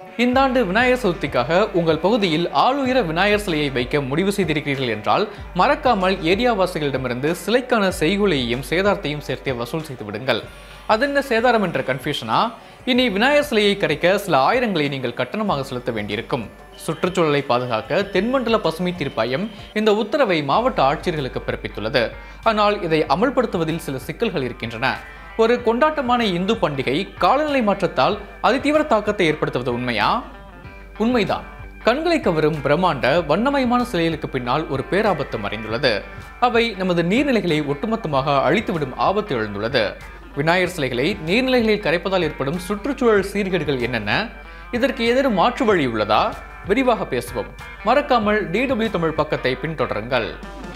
இந்த ஆண்டு விநாயகர் சதுர்த்திக்காக உங்கள் பகுதியில் ஆளுயர விநாயகர் சிலையை வைக்க முடிவு செய்திருக்கிறீர்கள் என்றால் மறக்காமல் ஏரியாவாசிகளிடமிருந்து சிலைக்கான செய்கூலியையும் சேதாரத்தையும் சேர்த்தே வசூல் செய்து விடுங்கள். அதென்ன சேதாரம் என்ற கன்ஃபியூஷனா? இனி விநாயகர் சிலையை கரைக்க சில ஆயிரங்களை நீங்கள் கட்டணமாக செலுத்த வேண்டியிருக்கும். சுற்றுச்சூழலை பாதுகாக்க தென்மண்டல பசுமை தீர்ப்பாயம் இந்த உத்தரவை மாவட்ட ஆட்சியர்களுக்கு பிறப்பித்துள்ளது. ஆனால் இதை அமல்படுத்துவதில் சில சிக்கல்கள் இருக்கின்றன. ஒரு கொண்டாட்டமான இந்து பண்டிகை காலநிலை மாற்றத்தால் அதிதீவிர தாக்கத்தை ஏற்படுத்துவது உண்மையா? உண்மைதான். கண்களை கவரும் பிரம்மாண்ட வண்ணமயமான சிலைகளுக்கு பின்னால் ஒரு பேராபத்து மறைந்துள்ளது. அவை நமது நீர்நிலைகளை ஒட்டுமொத்தமாக அழித்துவிடும் ஆபத்து எழுந்துள்ளது. விநாயகர் சிலைகளை நீர்நிலைகளில் கரைப்பதால் ஏற்படும் சுற்றுச்சூழல் சீர்கேடுகள் என்னென்ன? இதற்கு ஏதேனும் மாற்று வழி உள்ளதா? விரிவாக பேசுவோம். மறக்காமல் DW தமிழ் பக்கத்தை பின்தொடருங்கள்.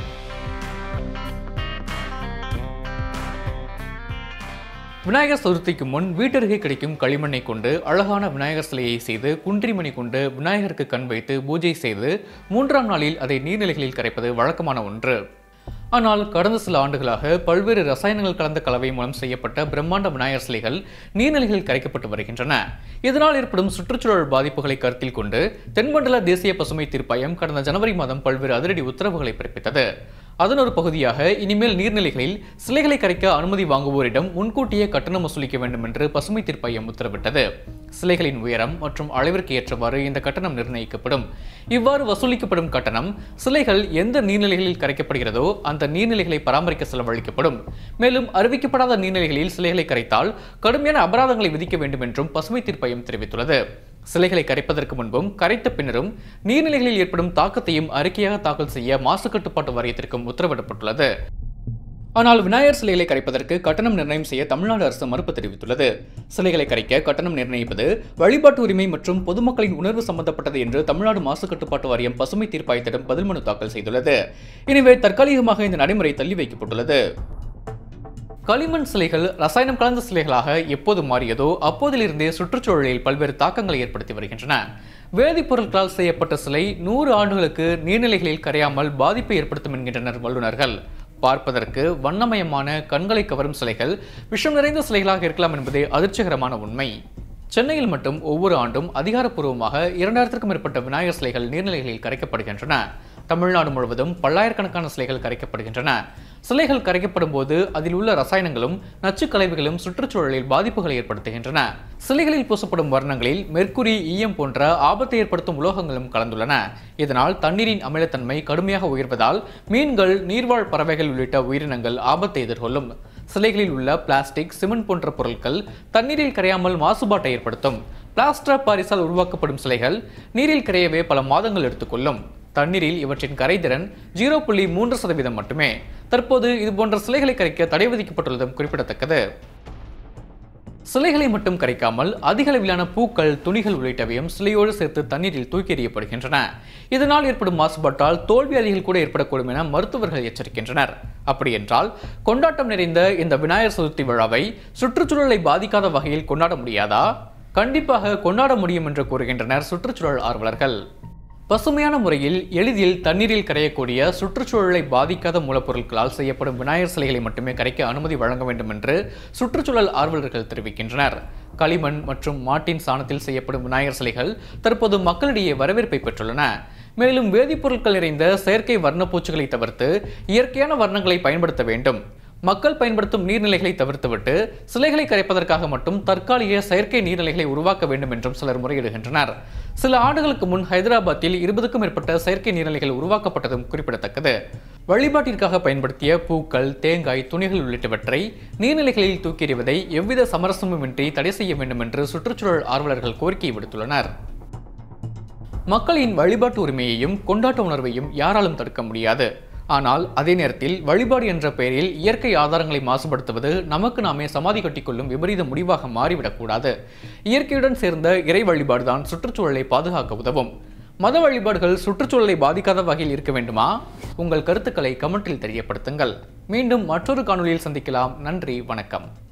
விநாயகர் சதுர்த்திக்கு முன் வீட்டருகே கிடைக்கும் களிமண்ணை கொண்டு அழகான விநாயகர் சிலையை செய்து குன்றிமணி கொண்டு விநாயகருக்கு கண் வைத்து பூஜை செய்து 3ஆம் நாளில் அதை நீர்நிலைகளில் கரைப்பது வழக்கமான ஒன்று. ஆனால் கடந்த சில ஆண்டுகளாக பல்வேறு ரசாயனங்கள் கலந்த கலவை மூலம் செய்யப்பட்ட பிரம்மாண்ட விநாயகர் சிலைகள் நீர்நிலைகளில் கரைக்கப்பட்டு வருகின்றன. இதனால் ஏற்படும் சுற்றுச்சூழல் பாதிப்புகளை கருத்தில் கொண்டு தென்மண்டல தேசிய பசுமை தீர்ப்பாயம் கடந்த ஜனவரி மாதம் பல்வேறு அதிரடி உத்தரவுகளை பிறப்பித்தது. அதன் ஒரு பகுதியாக இனிமேல் நீர்நிலைகளில் சிலைகளை கரைக்க அனுமதி வாங்குவோரிடம் முன்கூட்டியே கட்டணம் வசூலிக்க வேண்டும் என்று பசுமை தீர்ப்பாயம் உத்தரவிட்டது. சிலைகளின் உயரம் மற்றும் அளவிற்கு ஏற்றவாறு இந்த கட்டணம் நிர்ணயிக்கப்படும். இவ்வாறு வசூலிக்கப்படும் கட்டணம் சிலைகள் எந்த நீர்நிலைகளில் கரைக்கப்படுகிறதோ அந்த நீர்நிலைகளை பராமரிக்க செலவழிக்கப்படும். மேலும் அறிவிக்கப்படாத நீர்நிலைகளில் சிலைகளை கரைத்தால் கடுமையான அபராதங்களை விதிக்க வேண்டும் என்றும் பசுமை தீர்ப்பாயம் தெரிவித்துள்ளது. சிலைகளை கரைப்பதற்கு முன்பும் கரைத்த பின்னரும் நீர்நிலைகளில் ஏற்படும் தாக்கத்தையும் அறிக்கையாக தாக்கல் செய்ய மாசு கட்டுப்பாட்டு வாரியத்திற்கும் உத்தரவிடப்பட்டுள்ளது. ஆனால் விநாயகர் சிலைகளை கரைப்பதற்கு கட்டணம் நிர்ணயம் செய்ய தமிழ்நாடு அரசு மறுப்பு தெரிவித்துள்ளது. சிலைகளை கரைக்க கட்டணம் நிர்ணயிப்பது வழிபாட்டு உரிமை மற்றும் பொதுமக்களின் உணர்வு சம்பந்தப்பட்டது என்று தமிழ்நாடு மாசு கட்டுப்பாட்டு வாரியம் பசுமை தீர்ப்பாயத்திடம் பதில் மனு தாக்கல் செய்துள்ளது. எனவே தற்காலிகமாக இந்த நடைமுறை தள்ளி வைக்கப்பட்டுள்ளது. களிமண் சிலைகள் ரசாயனம் கலந்த சிலைகளாக எப்போது மாறியதோ அப்போதிலிருந்தே சுற்றுச்சூழலில் பல்வேறு தாக்கங்களை ஏற்படுத்தி வருகின்றன. வேதிப்பொருட்களால் செய்யப்பட்ட சிலை 100 ஆண்டுகளுக்கு நீர்நிலைகளில் கரையாமல் பாதிப்பை ஏற்படுத்தும் என்கின்றனர் வல்லுநர்கள். பார்ப்பதற்கு வண்ணமயமான கண்களை கவரும் சிலைகள் விஷம் நிறைந்த சிலைகளாக இருக்கலாம் என்பதே அதிர்ச்சிகரமான உண்மை. சென்னையில் மட்டும் ஒவ்வொரு ஆண்டும் அதிகாரப்பூர்வமாக 2000க்கும் மேற்பட்ட விநாயகர் சிலைகள் நீர்நிலைகளில் கரைக்கப்படுகின்றன. தமிழ்நாடு முழுவதும் பல்லாயிரக்கணக்கான சிலைகள் கரைக்கப்படுகின்றன. சிலைகள் கரைக்கப்படும் போது அதில் உள்ள ரசாயனங்களும் நச்சு கலவைகளும் சுற்றுச்சூழலில் பாதிப்புகளை ஏற்படுத்துகின்றன. சிலைகளில் பூசப்படும் வர்ணங்களில் மெர்க்குரி, ஈயம் போன்ற ஆபத்தை ஏற்படுத்தும் உலோகங்களும் கலந்துள்ளன. இதனால் தண்ணீரின் அமிலத்தன்மை கடுமையாக உயர்வதால் மீன்கள், நீர்வாழ் பறவைகள் உள்ளிட்ட உயிரினங்கள் ஆபத்தை எதிர்கொள்ளும். சிலைகளில் உள்ள பிளாஸ்டிக், சிமெண்ட் போன்ற பொருட்கள் தண்ணீரில் கரையாமல் மாசுபாட்டை ஏற்படுத்தும். பிளாஸ்டர் ஆஃப் பாரிஸால் உருவாக்கப்படும் சிலைகள் நீரில் கரையவே பல மாதங்கள் எடுத்துக்கொள்ளும். தண்ணீரில் இவற்றின் கரைதிறன் 0.3% மட்டுமே. தற்போது இதுபோன்ற சிலைகளை கரைக்க தடை விதிக்கப்பட்டுள்ளதும் குறிப்பிடத்தக்கது. சிலைகளை மட்டும் கரைக்காமல் அதிக அளவிலான பூக்கள், துணிகள் உள்ளிட்டவையும் சிலையோடு சேர்த்து தண்ணீரில் தூக்கி எறியப்படுகின்றன. இதனால் ஏற்படும் மாசுபாட்டால் தோல்வியாதிகள் கூட ஏற்படக்கூடும் என மருத்துவர்கள் எச்சரிக்கின்றனர். அப்படியென்றால் கொண்டாட்டம் நிறைந்த இந்த விநாயகர் சதுர்த்தி விழாவை சுற்றுச்சூழலை பாதிக்காத வகையில் கொண்டாட முடியாதா? கண்டிப்பாக கொண்டாட முடியும் என்று கூறுகின்றனர் சுற்றுச்சூழல் ஆர்வலர்கள். பசுமையான முறையில் எளிதில் தண்ணீரில் கரையக்கூடிய சுற்றுச்சூழலை பாதிக்காத மூலப்பொருட்களால் செய்யப்படும் விநாயகர் சிலைகளை மட்டுமே கரைக்க அனுமதி வழங்க வேண்டும் என்று சுற்றுச்சூழல் ஆர்வலர்கள் தெரிவிக்கின்றனர். களிமண் மற்றும் மாட்டின் சாணத்தில் செய்யப்படும் விநாயகர் சிலைகள் தற்போது மக்களிடையே வரவேற்பை பெற்றுள்ளன. மேலும் வேதிப்பொருட்கள் நிறைந்த செயற்கை வர்ணப்பூச்சுகளை தவிர்த்து இயற்கையான வர்ணங்களை பயன்படுத்த வேண்டும். மக்கள் பயன்படுத்தும் நீர்நிலைகளை தவிர்த்துவிட்டு சிலைகளை கரைப்பதற்காக மட்டும் தற்காலிக செயற்கை நீர்நிலைகளை உருவாக்க வேண்டும் என்றும் சிலர் முறையிடுகின்றனர். சில ஆண்டுகளுக்கு முன் ஹைதராபாத்தில் 20க்கும் மேற்பட்ட செயற்கை நீர்நிலைகள் உருவாக்கப்பட்டதும் குறிப்பிடத்தக்கது. வழிபாட்டிற்காக பயன்படுத்திய பூக்கள், தேங்காய், துணிகள் உள்ளிட்டவற்றை நீர்நிலைகளில் தூக்கி எறிவதை எவ்வித சமரசமுமின்றி தடை செய்ய வேண்டும் என்று சுற்றுச்சூழல் ஆர்வலர்கள் கோரிக்கை விடுத்துள்ளனர். மக்களின் வழிபாட்டு உரிமையையும் கொண்டாட்ட உணர்வையும் யாராலும் தடுக்க முடியாது. ஆனால் அதே நேரத்தில் வழிபாடு என்ற பெயரில் இயற்கை ஆதாரங்களை மாசுபடுத்துவது நமக்கு நாமே சமாதி கட்டிக்கொள்ளும் விபரீத முடிவாக மாறிவிடக்கூடாது. இயற்கையுடன் சேர்ந்த இறை வழிபாடுதான் சுற்றுச்சூழலை பாதுகாக்க உதவும். மத வழிபாடுகள் சுற்றுச்சூழலை பாதிக்காத வகையில் இருக்க வேண்டுமா? உங்கள் கருத்துக்களை கமெண்டில் தெரியப்படுத்துங்கள். மீண்டும் மற்றொரு காணொலியில் சந்திக்கலாம். நன்றி, வணக்கம்.